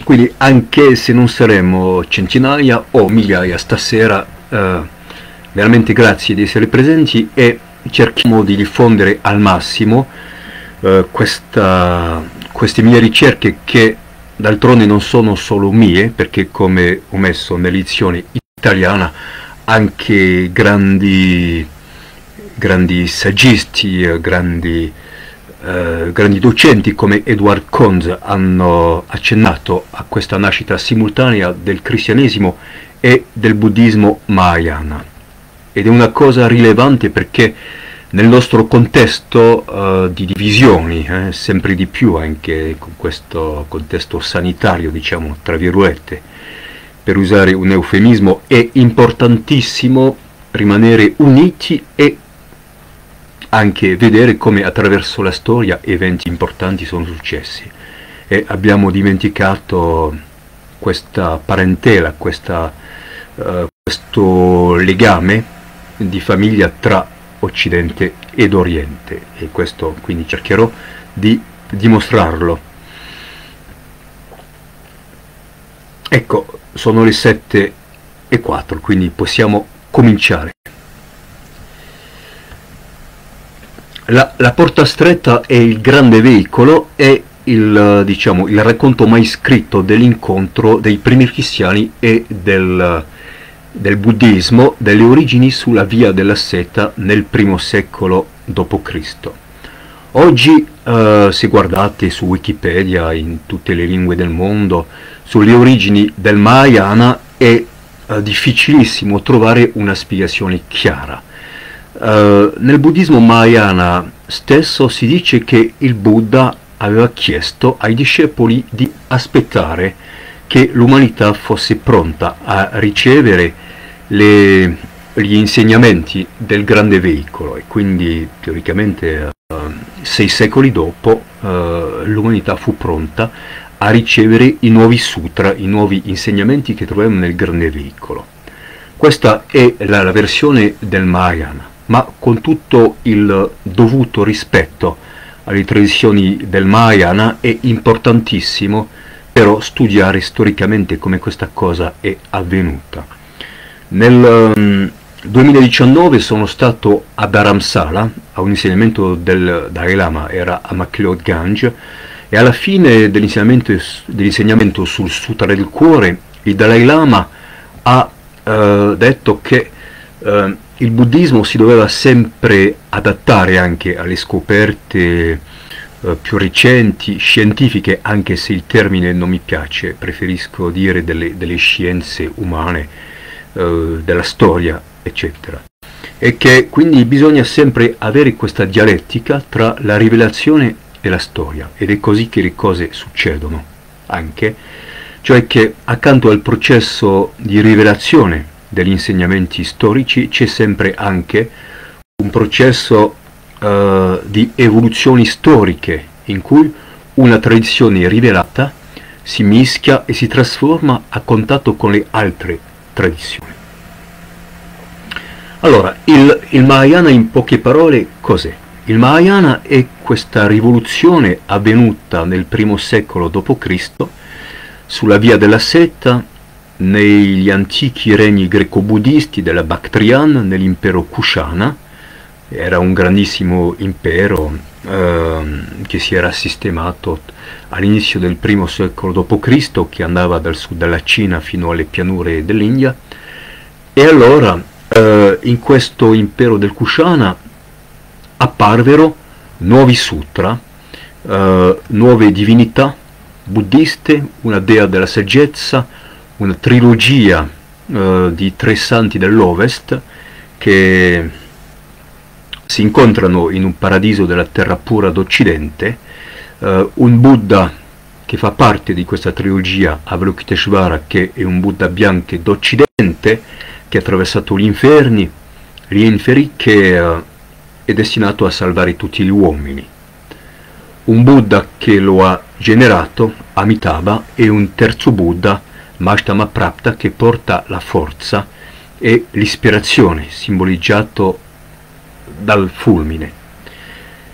Quindi anche se non saremo centinaia o migliaia stasera, veramente grazie di essere presenti e cerchiamo di diffondere al massimo queste mie ricerche, che d'altronde non sono solo mie, perché come ho messo nell'edizione italiana anche grandi saggisti, grandi docenti come Edward Conze hanno accennato a questa nascita simultanea del cristianesimo e del buddismo mahayana, ed è una cosa rilevante perché nel nostro contesto di divisioni, sempre di più anche con questo contesto sanitario, diciamo tra virgolette, per usare un eufemismo, è importantissimo rimanere uniti e anche vedere come attraverso la storia eventi importanti sono successi, e abbiamo dimenticato questa parentela, questo legame di famiglia tra Occidente ed Oriente, e questo quindi cercherò di dimostrarlo. Ecco, sono le 7:04, quindi possiamo cominciare. La porta stretta è il grande veicolo, è il racconto mai scritto dell'incontro dei primi cristiani e del buddismo, delle origini sulla via della seta nel primo secolo d.C. Oggi, se guardate su Wikipedia in tutte le lingue del mondo sulle origini del Mahayana, è difficilissimo trovare una spiegazione chiara. Nel buddismo Mahayana stesso si dice che il Buddha aveva chiesto ai discepoli di aspettare che l'umanità fosse pronta a ricevere gli insegnamenti del grande veicolo, e quindi teoricamente 6 secoli dopo l'umanità fu pronta a ricevere i nuovi sutra, i nuovi insegnamenti che troviamo nel grande veicolo. Questa è la versione del Mahayana, ma con tutto il dovuto rispetto alle tradizioni del Mahayana è importantissimo però studiare storicamente come questa cosa è avvenuta. Nel 2019 sono stato a Dharamsala a un insegnamento del Dalai Lama, era a McLeod-Ganj, e alla fine dell'insegnamento sul Sutra del Cuore il Dalai Lama ha detto che il buddismo si doveva sempre adattare anche alle scoperte più recenti, scientifiche, anche se il termine non mi piace, preferisco dire delle scienze umane, della storia, eccetera. E che quindi bisogna sempre avere questa dialettica tra la rivelazione e la storia, ed è così che le cose succedono anche, cioè che accanto al processo di rivelazione degli insegnamenti storici c'è sempre anche un processo di evoluzioni storiche in cui una tradizione rivelata si mischia e si trasforma a contatto con le altre tradizioni. Allora, il Mahayana in poche parole cos'è? Il Mahayana è questa rivoluzione avvenuta nel primo secolo d.C. sulla via della seta negli antichi regni greco-buddisti della Bactrian, nell'impero Kushana. Era un grandissimo impero che si era sistemato all'inizio del primo secolo d.C., che andava dal sud della Cina fino alle pianure dell'India. E allora in questo impero del Kushana apparvero nuovi sutra, nuove divinità buddiste, una dea della saggezza, una trilogia di 3 santi dell'Ovest che si incontrano in un paradiso della terra pura d'Occidente, un Buddha che fa parte di questa trilogia, Avalokiteshvara, che è un Buddha bianco d'Occidente che ha attraversato gli inferi, che è destinato a salvare tutti gli uomini. Un Buddha che lo ha generato, Amitabha, e un terzo Buddha, Mashtamaprapta, che porta la forza e l'ispirazione, simboleggiato dal fulmine.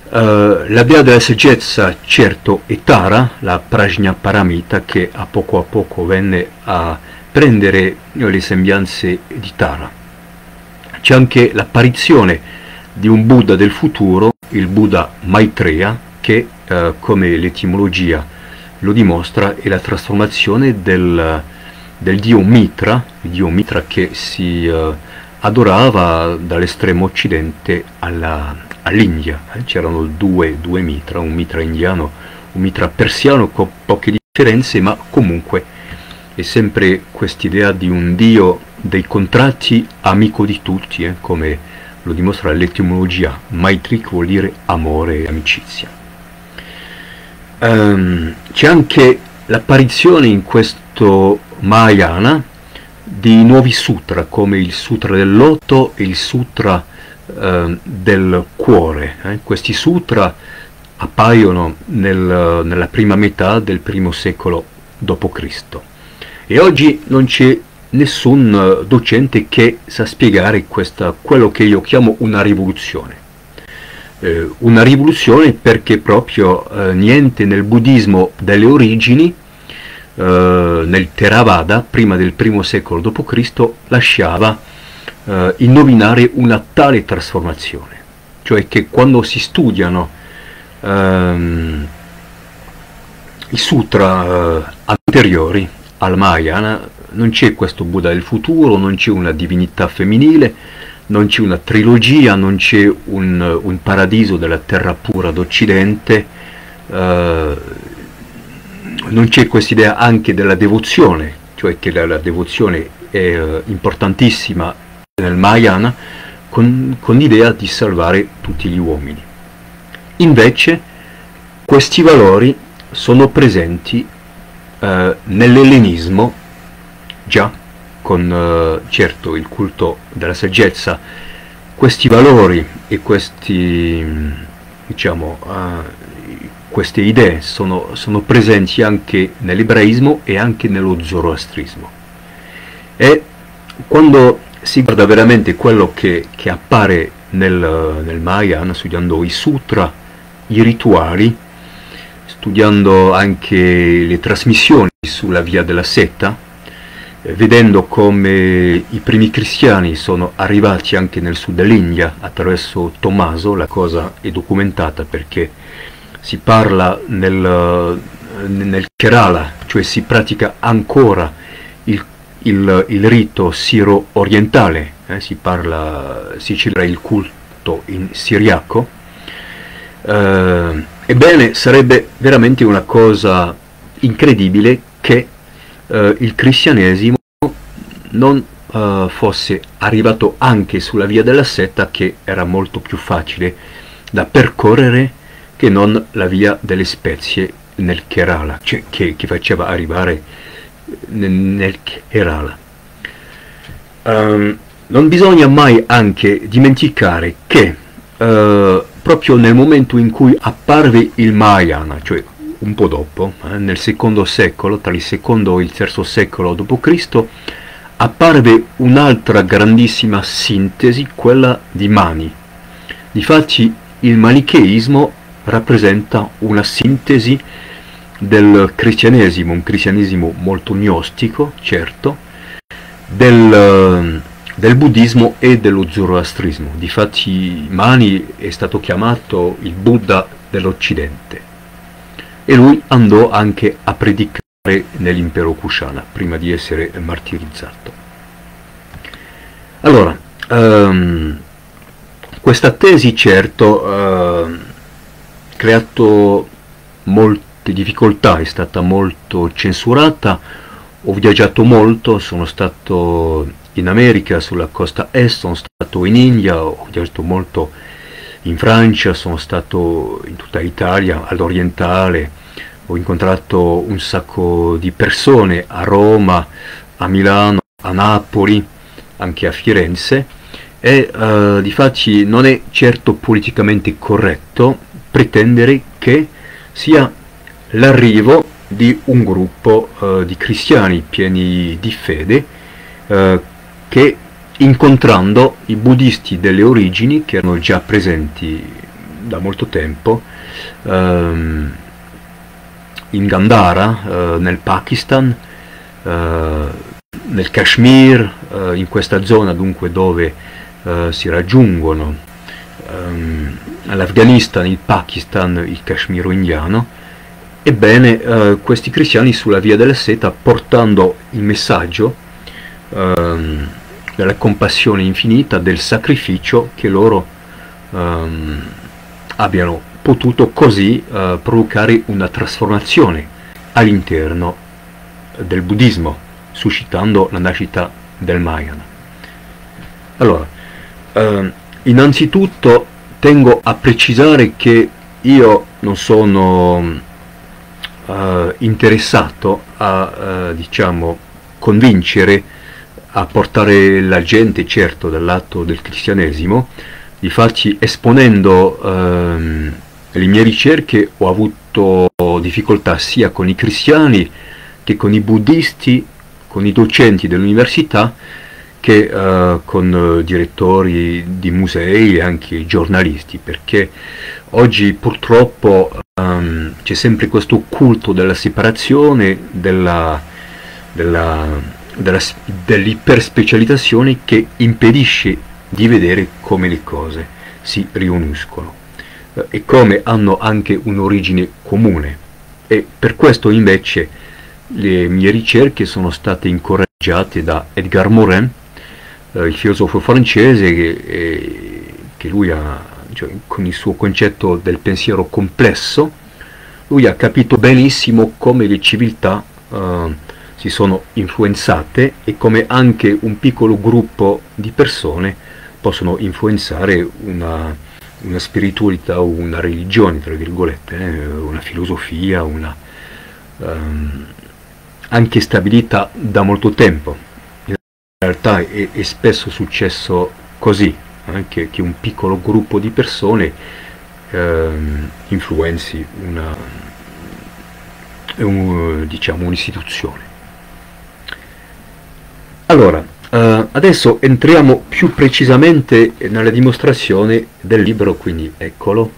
La via della saggezza certo è Tara, la Prajna Paramita, che a poco venne a prendere le sembianze di Tara. C'è anche l'apparizione di un Buddha del futuro, il Buddha Maitreya, che come l'etimologia lo dimostra è la trasformazione del dio Mitra, il dio Mitra che si adorava dall'estremo occidente all'India. C'erano due Mitra, un Mitra indiano, un Mitra persiano, con poche differenze, ma comunque è sempre quest'idea di un dio dei contratti, amico di tutti, come lo dimostra l'etimologia. Maitri, che vuol dire amore e amicizia. C'è anche l'apparizione in questo Mahayana di nuovi sutra, come il Sutra del Loto e il Sutra del Cuore. Questi sutra appaiono nella prima metà del I secolo d.C. e oggi non c'è nessun docente che sa spiegare quello che io chiamo una rivoluzione. Una rivoluzione perché proprio niente nel buddismo delle origini, nel Theravada, prima del I secolo d.C., lasciava innominare una tale trasformazione, cioè che quando si studiano i sutra anteriori al Mahayana non c'è questo Buddha del futuro, non c'è una divinità femminile, non c'è una trilogia, non c'è un paradiso della terra pura d'Occidente, non c'è quest'idea anche della devozione, cioè che la devozione è importantissima nel Mahayana, con l'idea di salvare tutti gli uomini. Invece questi valori sono presenti nell'ellenismo, già con certo il culto della saggezza. Questi valori e queste idee sono presenti anche nell'ebraismo e anche nello zoroastrismo. E quando si guarda veramente quello che appare nel Mahayana, studiando i sutra, i rituali, studiando anche le trasmissioni sulla via della setta, vedendo come i primi cristiani sono arrivati anche nel sud dell'India attraverso Tommaso, la cosa è documentata perché si parla nel Kerala, cioè si pratica ancora il rito siro-orientale, si celebra il culto in siriaco. Ebbene, sarebbe veramente una cosa incredibile che il cristianesimo non fosse arrivato anche sulla via della setta, che era molto più facile da percorrere che non la via delle spezie nel Kerala, cioè che faceva arrivare nel Kerala. Non bisogna mai anche dimenticare che proprio nel momento in cui apparve il Mahayana, cioè un po' dopo, nel secondo secolo, tra il secondo e il terzo secolo d.C., apparve un'altra grandissima sintesi, quella di Mani. Difatti il manicheismo rappresenta una sintesi del cristianesimo, un cristianesimo molto gnostico, certo, del buddismo e dello zoroastrismo. Difatti Mani è stato chiamato il Buddha dell'Occidente e lui andò anche a predicare nell'impero Kushana prima di essere martirizzato. Allora, questa tesi certo ha creato molte difficoltà, è stata molto censurata. Ho viaggiato molto, sono stato in America, sulla costa est, sono stato in India, ho viaggiato molto in Francia, sono stato in tutta Italia, all'orientale, ho incontrato un sacco di persone a Roma, a Milano, a Napoli, anche a Firenze, e difatti non è certo politicamente corretto pretendere che sia l'arrivo di un gruppo di cristiani pieni di fede che, incontrando i buddisti delle origini che erano già presenti da molto tempo, in Gandhara, nel Pakistan, nel Kashmir, in questa zona dunque dove si raggiungono l'Afghanistan, il Pakistan, il Kashmiro indiano. Ebbene, questi cristiani sulla via della seta, portando il messaggio della compassione infinita, del sacrificio, che loro abbiano potuto così provocare una trasformazione all'interno del buddismo, suscitando la nascita del Mahayana. Allora, innanzitutto tengo a precisare che io non sono interessato a diciamo convincere, a portare la gente, certo, dal lato del cristianesimo. Difatti, esponendo le mie ricerche, ho avuto difficoltà sia con i cristiani che con i buddisti, con i docenti dell'università, che con direttori di musei e anche giornalisti, perché oggi purtroppo c'è sempre questo culto della separazione, dell'iperspecializzazione, che impedisce di vedere come le cose si riuniscono e come hanno anche un'origine comune. E per questo invece le mie ricerche sono state incoraggiate da Edgar Morin, il filosofo francese, che lui ha, cioè, con il suo concetto del pensiero complesso, lui ha capito benissimo come le civiltà si sono influenzate e come anche un piccolo gruppo di persone possono influenzare una spiritualità o una religione, tra virgolette, una filosofia, una anche stabilità da molto tempo. In realtà è spesso successo così, che un piccolo gruppo di persone influenzi diciamo un'istituzione. Allora, adesso entriamo più precisamente nella dimostrazione del libro, quindi eccolo.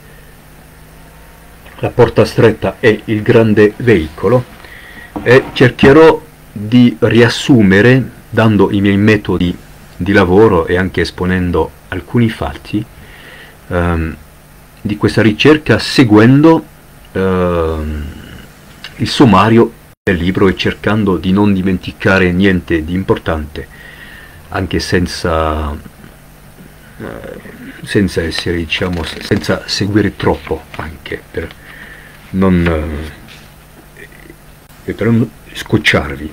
La porta stretta è il grande veicolo, e cercherò di riassumere, dando i miei metodi di lavoro e anche esponendo alcuni fatti di questa ricerca, seguendo il sommario del libro e cercando di non dimenticare niente di importante, anche senza essere, diciamo, senza seguire troppo, anche per non scocciarvi.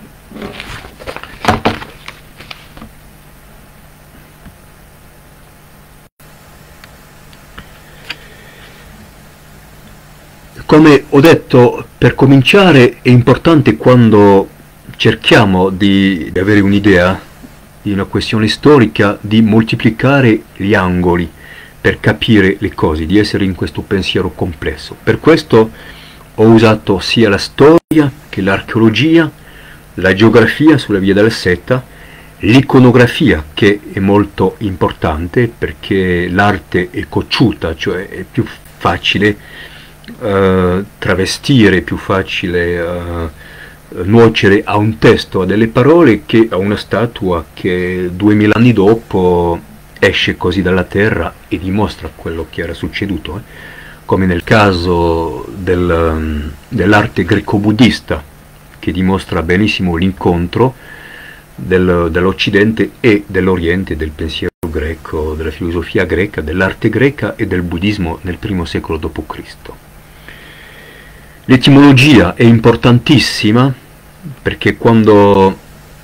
Come ho detto, per cominciare è importante, quando cerchiamo di avere un'idea di una questione storica, di moltiplicare gli angoli per capire le cose, di essere in questo pensiero complesso. Per questo ho usato sia la storia che l'archeologia, la geografia sulla via della seta, l'iconografia, che è molto importante perché l'arte è cocciuta, cioè è più facile travestire, è più facile nuocere a un testo, a delle parole, che a una statua che 2000 anni dopo esce così dalla terra e dimostra quello che era succeduto, come nel caso dell'arte greco-buddista, che dimostra benissimo l'incontro dell'Occidente e dell'Oriente, del pensiero greco, della filosofia greca, dell'arte greca e del buddismo nel I secolo d.C. L'etimologia è importantissima, perché quando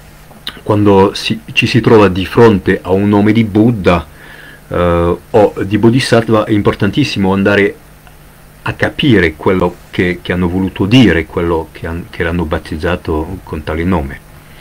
ci si trova di fronte a un nome di Buddha o di Bodhisattva, è importantissimo andare a capire quello che hanno voluto dire, quello che l'hanno battezzato con tale nome.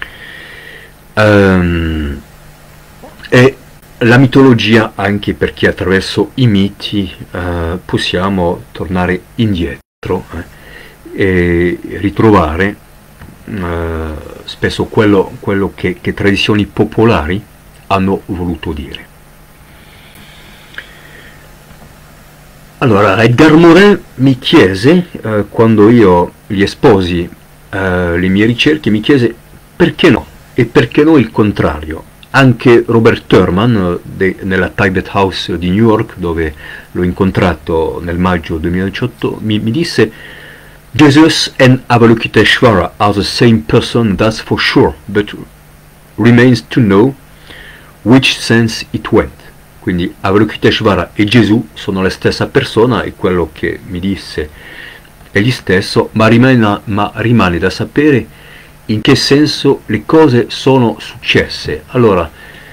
E la mitologia, anche perché attraverso i miti possiamo tornare indietro e ritrovare spesso quello che tradizioni popolari hanno voluto dire. Allora, Edgar Morin mi chiese, quando io gli esposi le mie ricerche, mi chiese perché no, e perché no il contrario. Anche Robert Thurman, nella Tibet House di New York, dove l'ho incontrato nel maggio 2018, mi disse Jesus and Avalokiteshvara are the same person, that's for sure, but remains to know which sense it went. Quindi Avalokiteshvara e Gesù sono la stessa persona e quello che mi disse è gli stesso, ma rimane da sapere in che senso le cose sono successe. Allora,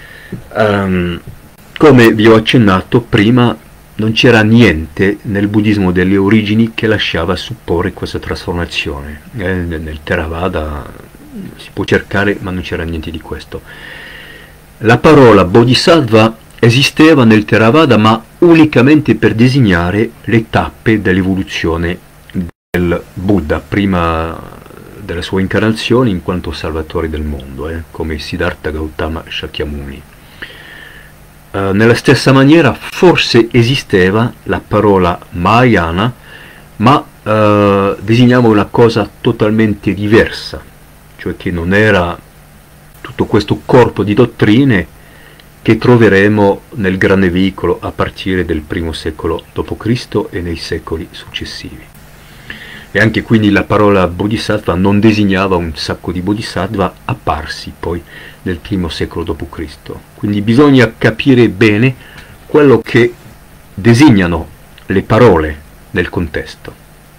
come vi ho accennato prima, non c'era niente nel buddismo delle origini che lasciava supporre questa trasformazione. Nel Theravada si può cercare, ma non c'era niente di questo. La parola Bodhisattva esisteva nel Theravada, ma unicamente per designare le tappe dell'evoluzione del Buddha prima della sua incarnazione in quanto salvatore del mondo, come Siddhartha Gautama Shakyamuni. Nella stessa maniera forse esisteva la parola Mahayana, ma designava una cosa totalmente diversa, cioè che non era tutto questo corpo di dottrine che troveremo nel grande veicolo a partire del I secolo d.C. e nei secoli successivi. E anche quindi la parola Bodhisattva non designava un sacco di Bodhisattva apparsi poi nel I secolo d.C. Quindi bisogna capire bene quello che designano le parole nel contesto.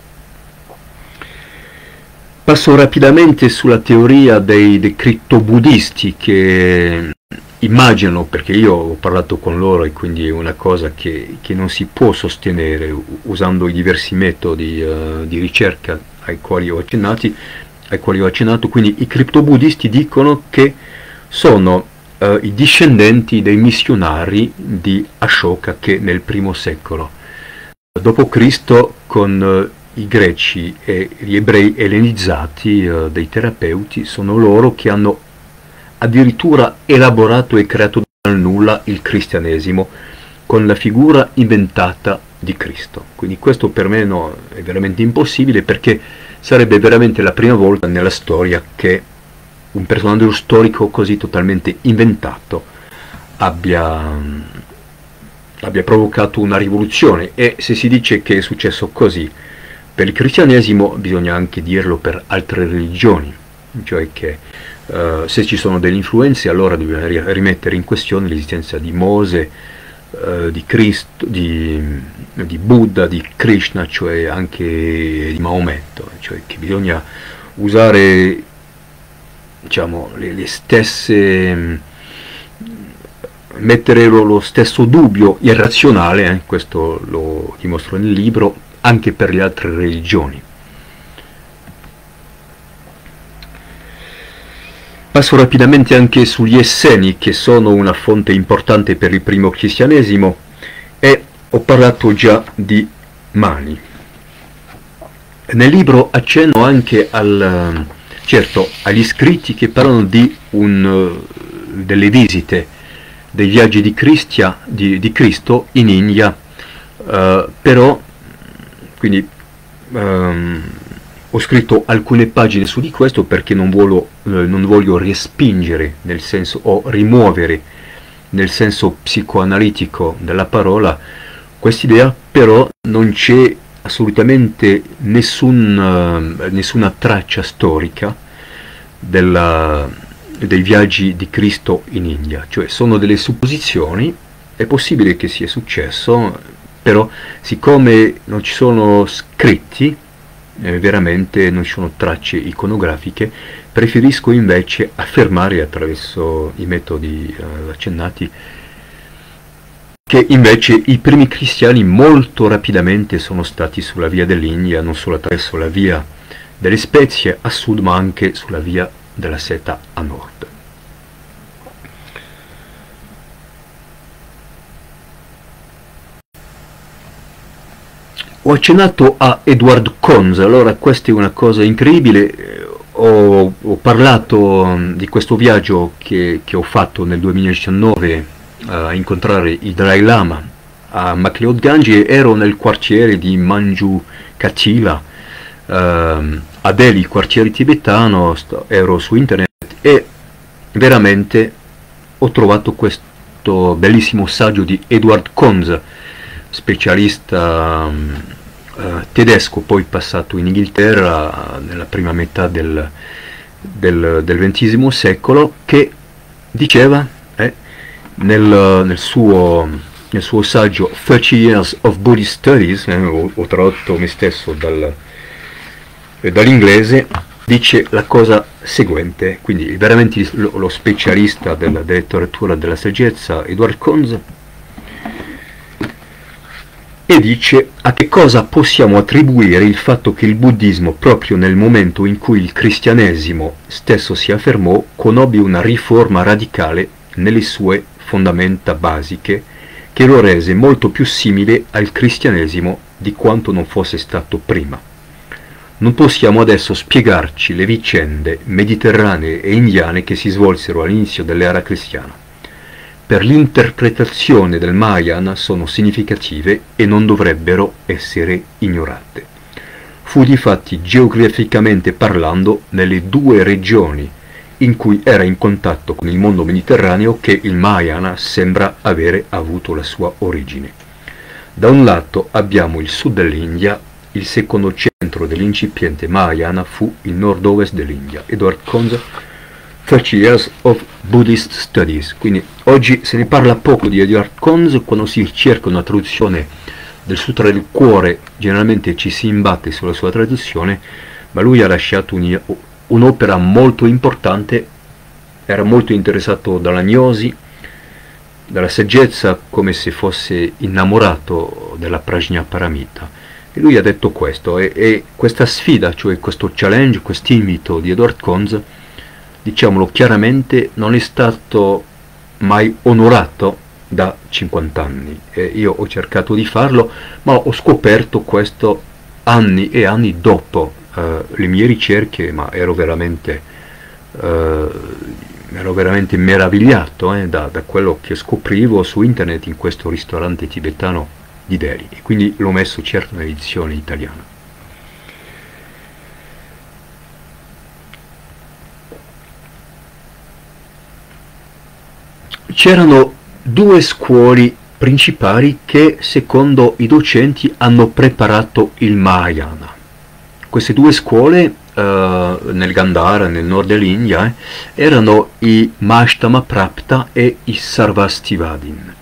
Passo rapidamente sulla teoria dei criptobuddisti che immaginano, perché io ho parlato con loro e quindi è una cosa che non si può sostenere usando i diversi metodi di ricerca ai quali ho accennato, quindi i criptobuddisti dicono che sono i discendenti dei missionari di Ashoka che nel I secolo d.C. con i greci e gli ebrei ellenizzati dei terapeuti sono loro che hanno addirittura elaborato e creato dal nulla il cristianesimo con la figura inventata di Cristo. Quindi questo per me è veramente impossibile, perché sarebbe veramente la prima volta nella storia che un personaggio storico così totalmente inventato abbia provocato una rivoluzione. E se si dice che è successo così per il cristianesimo, bisogna anche dirlo per altre religioni, cioè che se ci sono delle influenze, allora dobbiamo rimettere in questione l'esistenza di Mosè, di Cristo, di Buddha, di Krishna, cioè anche di Maometto, cioè che bisogna usare, diciamo, le stesse, mettere lo stesso dubbio irrazionale, questo lo dimostro nel libro, anche per le altre religioni. Passo rapidamente anche sugli Esseni, che sono una fonte importante per il primo cristianesimo, e ho parlato già di Mani. Nel libro accenno anche agli scritti che parlano delle visite, dei viaggi di Cristo in India, però quindi ho scritto alcune pagine su di questo perché non voglio respingere nel senso, o rimuovere nel senso psicoanalitico della parola quest'idea, però non c'è assolutamente nessuna traccia storica dei viaggi di Cristo in India, cioè sono delle supposizioni. È possibile che sia successo, però siccome non ci sono scritti, veramente non ci sono tracce iconografiche, preferisco invece affermare attraverso i metodi accennati che invece i primi cristiani molto rapidamente sono stati sulla via dell'India, non solo attraverso la via delle spezie a sud, ma anche sulla via della seta a nord. Ho accennato a Edward Conze. Allora, questa è una cosa incredibile. Ho parlato di questo viaggio che ho fatto nel 2019 a incontrare il Dalai Lama a MacLeod Ganji, ero nel quartiere di Manju Katila, a Delhi, il quartiere tibetano, ero su internet e veramente ho trovato questo bellissimo saggio di Edward Conze, specialista tedesco, poi passato in Inghilterra nella prima metà del XX secolo, che diceva nel suo saggio 30 Years of Buddhist Studies, ho tradotto me stesso dall'inglese, dice la cosa seguente, quindi veramente lo specialista della letteratura della saggezza Edward Conze, e dice: a che cosa possiamo attribuire il fatto che il buddismo, proprio nel momento in cui il cristianesimo stesso si affermò, conobbe una riforma radicale nelle sue fondamenta basiche che lo rese molto più simile al cristianesimo di quanto non fosse stato prima. Non possiamo adesso spiegarci le vicende mediterranee e indiane che si svolsero all'inizio dell'era cristiana. Per l'interpretazione del Mahayana sono significative e non dovrebbero essere ignorate. Fu difatti geograficamente parlando nelle due regioni in cui era in contatto con il mondo mediterraneo che il Mahayana sembra avere avuto la sua origine. Da un lato abbiamo il sud dell'India, il secondo centro dell'incipiente Mahayana fu il nord-ovest dell'India. Edward Conze, 30 Years of Buddhist Studies. Quindi oggi se ne parla poco di Edward Conze, quando si cerca una traduzione del Sutra del Cuore generalmente ci si imbatte sulla sua traduzione, ma lui ha lasciato un'opera molto importante, era molto interessato dalla gnosi, dalla saggezza, come se fosse innamorato della Prajnaparamita. E lui ha detto questo, e questa sfida, cioè questo challenge, quest'invito di Edward Conze, diciamolo chiaramente, non è stato mai onorato da 50 anni. Io ho cercato di farlo, ma ho scoperto questo anni e anni dopo le mie ricerche, ma ero veramente meravigliato da quello che scoprivo su internet in questo ristorante tibetano di Delhi, e quindi l'ho messo certo nell'edizione italiana. C'erano due scuole principali che, secondo i docenti, hanno preparato il Mahayana. Queste due scuole, nel Gandhara, nel nord dell'India, erano i Mahashtama Prapta e i Sarvastivadin.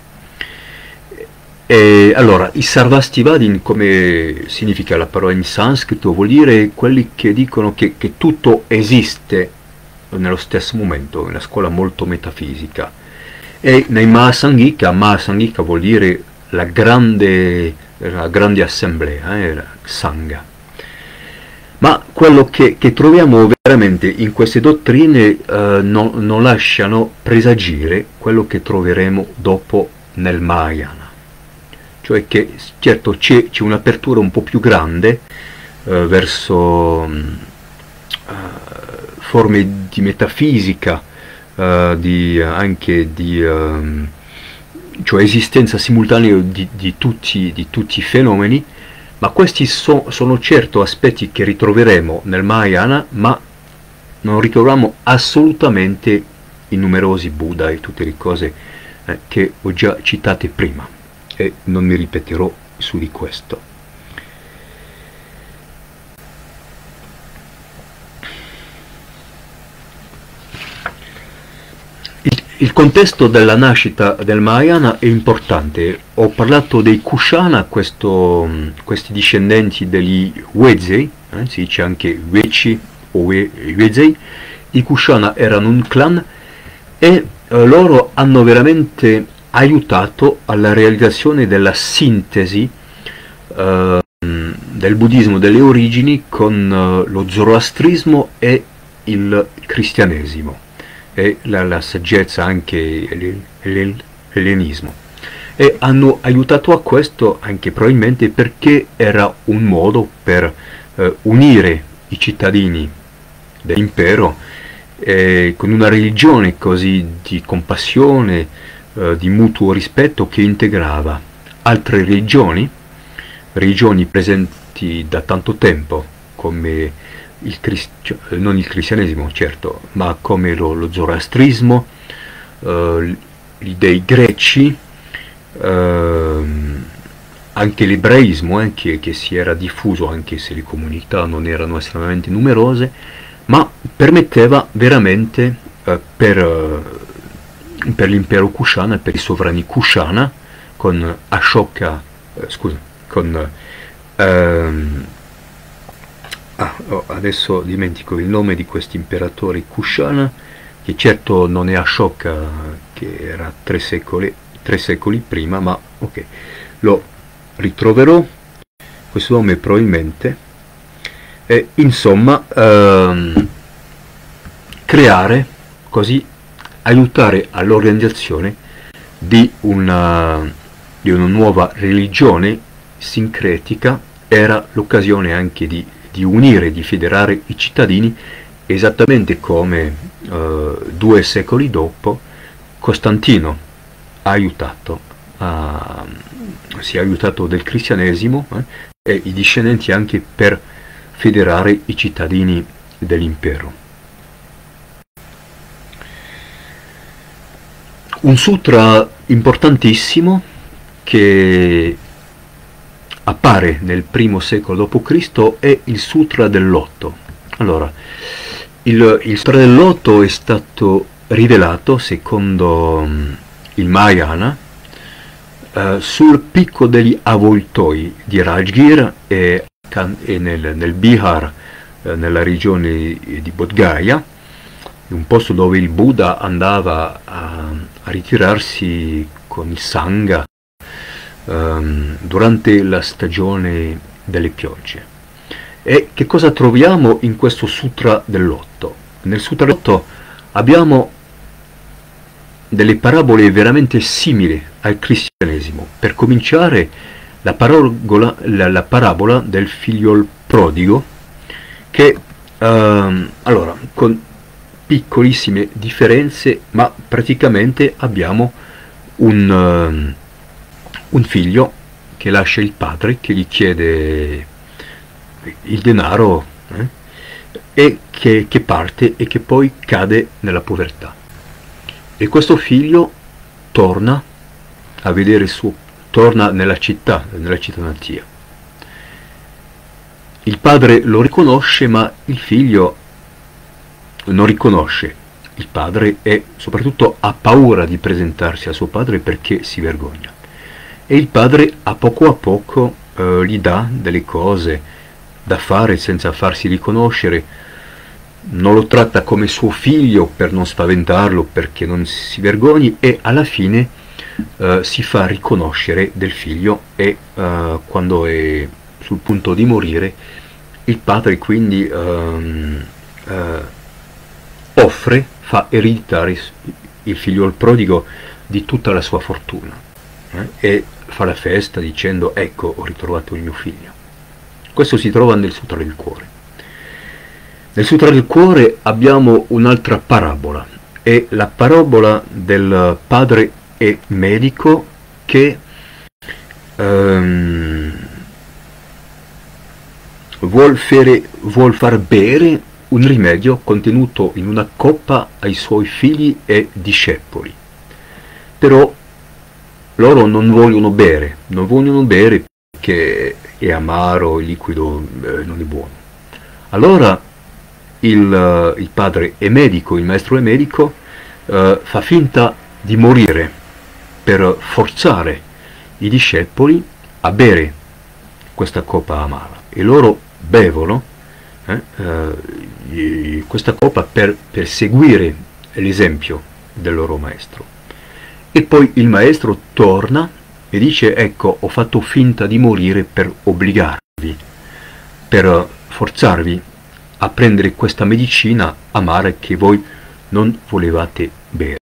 E allora, i Sarvastivadin, come significa la parola in sanscrito, vuol dire quelli che dicono che tutto esiste nello stesso momento, una scuola molto metafisica. E nei Mahasangika vuol dire la grande assemblea, la Sangha. Ma quello che troviamo veramente in queste dottrine non lasciano presagire quello che troveremo dopo nel Mahayana. Cioè che certo c'è un'apertura un po' più grande verso forme di metafisica, cioè esistenza simultanea di tutti i fenomeni, ma questi sono certo aspetti che ritroveremo nel Mahayana, ma non ritroviamo assolutamente i numerosi Buddha e tutte le cose che ho già citate prima, e non mi ripeterò su di questo. Il contesto della nascita del Mahayana è importante. Ho parlato dei Kushana, questi discendenti degli Uezei, si dice anche Ueci o Uezei. I Kushana erano un clan e loro hanno veramente aiutato alla realizzazione della sintesi del buddismo delle origini con lo zoroastrismo e il cristianesimo, e la saggezza anche l'ellenismo, e hanno aiutato a questo anche probabilmente perché era un modo per unire i cittadini dell'impero con una religione così di compassione, di mutuo rispetto, che integrava altre religioni presenti da tanto tempo, come non il cristianesimo certo, ma come lo zoroastrismo, gli dei greci, anche l'ebraismo, che si era diffuso, anche se le comunità non erano estremamente numerose, ma permetteva veramente per l'impero Kushana, per i sovrani Kushana, con Ashoka, adesso dimentico il nome di questo imperatore Kushana, che certo non è Ashoka, che era 3 secoli prima, ma ok, lo ritroverò questo nome probabilmente. E insomma, creare, così aiutare all'organizzazione di una nuova religione sincretica. Era l'occasione anche di unire, di federare i cittadini, esattamente come 2 secoli dopo Costantino si è aiutato del cristianesimo e i discendenti anche per federare i cittadini dell'impero. Un sutra importantissimo che appare nel I secolo d.C. è il Sutra del Lotto. Allora, il Sutra del Lotto è stato rivelato, secondo il Mahayana, sul picco degli avvoltoi di Rajgir e nel Bihar, nella regione di Bodh Gaya, un posto dove il Buddha andava a ritirarsi con il Sangha durante la stagione delle piogge. E che cosa troviamo in questo Sutra del Lotto? Nel Sutra del Lotto abbiamo delle parabole veramente simili al cristianesimo. Per cominciare, la parabola del figliol prodigo, che allora, con piccolissime differenze, ma praticamente abbiamo un figlio che lascia il padre, che gli chiede il denaro e che parte e che poi cade nella povertà. E questo figlio torna a vedere torna nella città natia. Il padre lo riconosce, ma il figlio non riconosce il padre e soprattutto ha paura di presentarsi a suo padre perché si vergogna. E il padre a poco gli dà delle cose da fare senza farsi riconoscere, non lo tratta come suo figlio per non spaventarlo, perché non si vergogni, e alla fine si fa riconoscere del figlio e quando è sul punto di morire il padre quindi fa ereditare il figlio prodigo di tutta la sua fortuna e fa la festa dicendo: ecco, ho ritrovato il mio figlio. Questo si trova nel Sutra del Cuore. Nel Sutra del Cuore abbiamo un'altra parabola, è la parabola del padre e medico che vuol far bere un rimedio contenuto in una coppa ai suoi figli e discepoli. Però loro non vogliono bere perché è amaro, il liquido non è buono. Allora il padre è medico, il maestro è medico, fa finta di morire per forzare i discepoli a bere questa coppa amara, e loro bevono questa coppa per seguire l'esempio del loro maestro. E poi il maestro torna e dice: ecco, ho fatto finta di morire per obbligarvi, per forzarvi a prendere questa medicina amara che voi non volevate bere.